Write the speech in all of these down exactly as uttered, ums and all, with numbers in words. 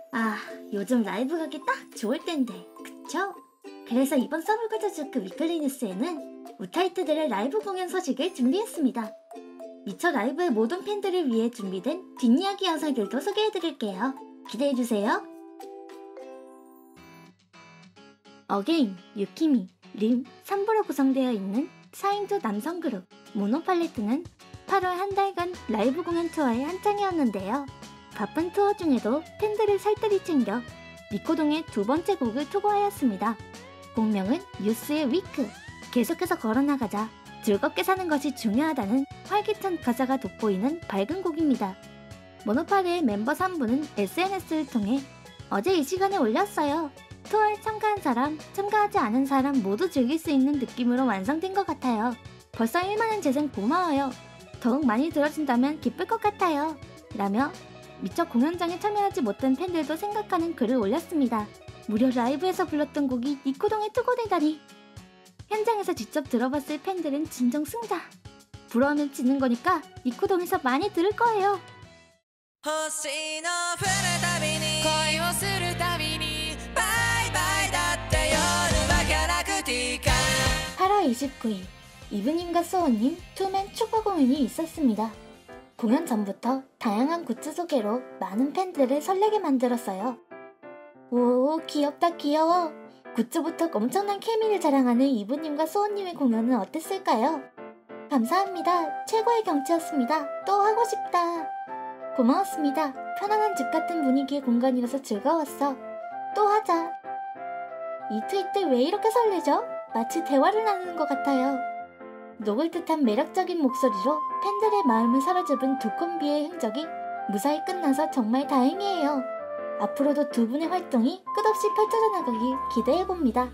아, 요즘 라이브 가기 딱 좋을 텐데, 그쵸? 그래서 이번 서브컬처주크 위클리 뉴스에는 우타이트들의 라이브 공연 소식을 준비했습니다. 미처 라이브의 모든 팬들을 위해 준비된 뒷이야기 영상들도 소개해드릴게요. 기대해주세요. 어게인, 유키미, 림, 삼부로 구성되어 있는 사 인조 남성 그룹 모노팔레트는 팔월 한 달간 라이브 공연 투어에 한창이었는데요. 바쁜 투어 중에도 팬들을 살뜰히 챙겨 니코동의 두 번째 곡을 투고하였습니다. 곡명은 유스의 위크. 계속해서 걸어나가자 즐겁게 사는 것이 중요하다는 활기찬 가사가 돋보이는 밝은 곡입니다. 모노파레의 멤버 삼 분은 에스엔에스를 통해 어제 이 시간에 올렸어요. 투어에 참가한 사람, 참가하지 않은 사람 모두 즐길 수 있는 느낌으로 완성된 것 같아요. 벌써 일만원 재생 고마워요. 더욱 많이 들어준다면 기쁠 것 같아요. 라며 미처 공연장에 참여하지 못한 팬들도 생각하는 글을 올렸습니다. 무려 라이브에서 불렀던 곡이 니코동에 투고되다니. 현장에서 직접 들어봤을 팬들은 진정 승자. 부러우면 지는 거니까 니코동에서 많이 들을 거예요. 팔월 이십구일 이브님과 소원님 투맨 축구 공연이 있었습니다. 공연 전부터 다양한 굿즈 소개로 많은 팬들을 설레게 만들었어요. 오, 귀엽다 귀여워. 굿즈부터 엄청난 케미를 자랑하는 이브님과 소원님의 공연은 어땠을까요? 감사합니다. 최고의 경치였습니다. 또 하고 싶다. 고마웠습니다. 편안한 집 같은 분위기의 공간이라서 즐거웠어. 또 하자. 이 트윗들 왜 이렇게 설레죠? 마치 대화를 나누는 것 같아요. 녹을 듯한 매력적인 목소리로 팬들의 마음을 사로잡은 두 콤비의 행적이 무사히 끝나서 정말 다행이에요. 앞으로도 두 분의 활동이 끝없이 펼쳐져 나가길 기대해봅니다.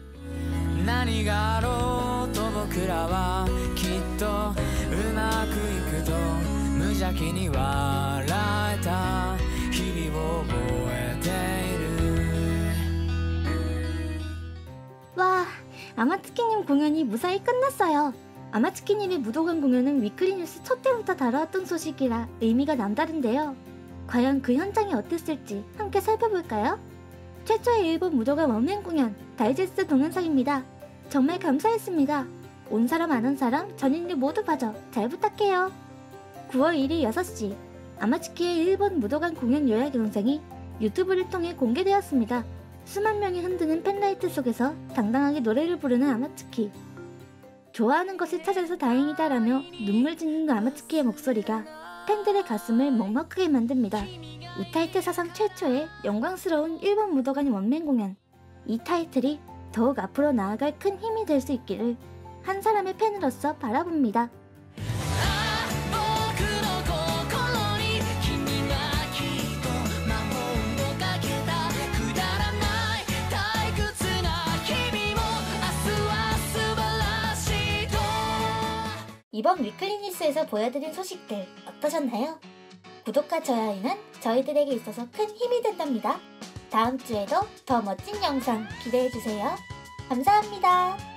와, 아마츠키님 공연이 무사히 끝났어요. 아마츠키님의 무도관 공연은 위클리 뉴스 첫 때부터 다뤄왔던 소식이라 의미가 남다른데요. 과연 그 현장이 어땠을지 함께 살펴볼까요? 최초의 일본 무도관 원맨 공연 다이제스트 동영상입니다. 정말 감사했습니다. 온 사람 안 온 사람 전 인류 모두 봐줘. 잘 부탁해요. 구월 일일 여섯 시 아마츠키의 일본 무도관 공연 요약 영상이 유튜브를 통해 공개되었습니다. 수만 명이 흔드는 팬라이트 속에서 당당하게 노래를 부르는 아마츠키. 좋아하는 것을 찾아서 다행이다라며 눈물 짓는 아마츠키의 목소리가 팬들의 가슴을 먹먹하게 만듭니다. 우타이트 사상 최초의 영광스러운 일본 무도관 원맨 공연. 이 타이틀이 더욱 앞으로 나아갈 큰 힘이 될 수 있기를 한 사람의 팬으로서 바라봅니다. 이번 위클리 뉴스에서 보여드린 소식들 어떠셨나요? 구독과 좋아요는 저희들에게 있어서 큰 힘이 된답니다. 다음 주에도 더 멋진 영상 기대해주세요. 감사합니다.